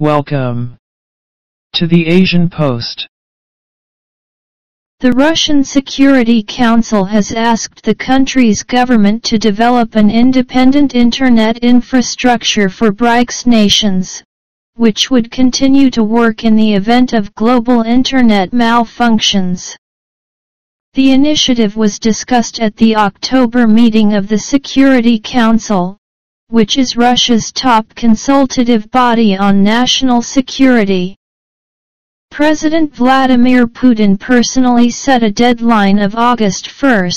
Welcome to the Asian Post. The Russian Security Council has asked the country's government to develop an independent internet infrastructure for BRICS nations, which would continue to work in the event of global internet malfunctions. The initiative was discussed at the October meeting of the Security Council, which is Russia's top consultative body on national security. President Vladimir Putin personally set a deadline of August 1,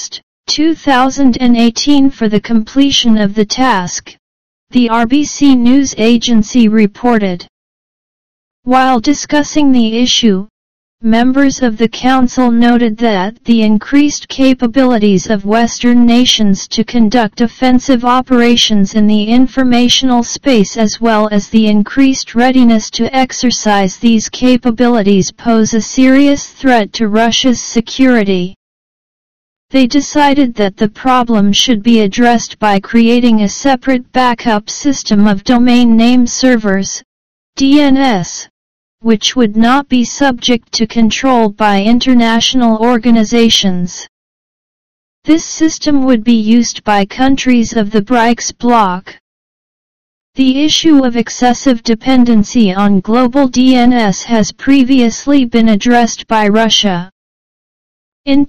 2018 for the completion of the task, the RBC news agency reported. While discussing the issue, members of the Council noted that the increased capabilities of Western nations to conduct offensive operations in the informational space as well as the increased readiness to exercise these capabilities pose a serious threat to Russia's security. They decided that the problem should be addressed by creating a separate backup system of domain name servers, DNS, which would not be subject to control by international organizations. This system would be used by countries of the BRICS bloc. The issue of excessive dependency on global DNS has previously been addressed by Russia. In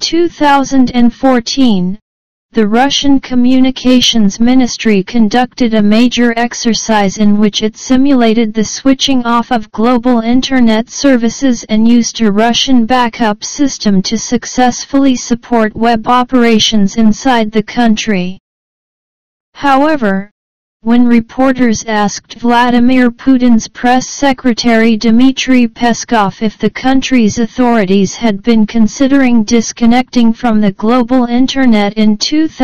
2014, the Russian Communications Ministry conducted a major exercise in which it simulated the switching off of global internet services and used a Russian backup system to successfully support web operations inside the country. However, when reporters asked Vladimir Putin's press secretary Dmitry Peskov if the country's authorities had been considering disconnecting from the global internet in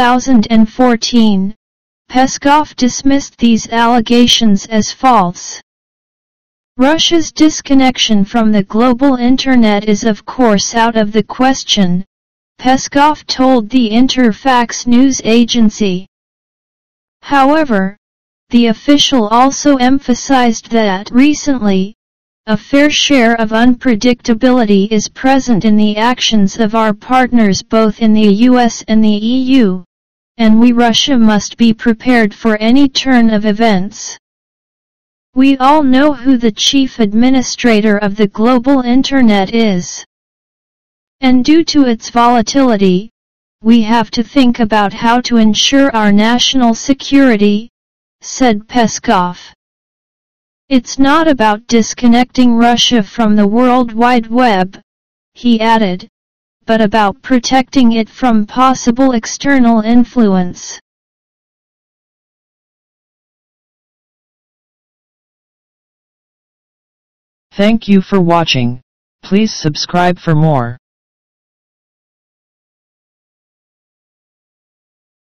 2014, Peskov dismissed these allegations as false. Russia's disconnection from the global internet is of course out of the question, Peskov told the Interfax news agency. However, the official also emphasized that recently, a fair share of unpredictability is present in the actions of our partners both in the US and the EU, and we Russia must be prepared for any turn of events. We all know who the chief administrator of the global internet is. And due to its volatility, we have to think about how to ensure our national security, said Peskov. It's not about disconnecting Russia from the World Wide Web, he added, but about protecting it from possible external influence. Thank you for watching. Please subscribe for more.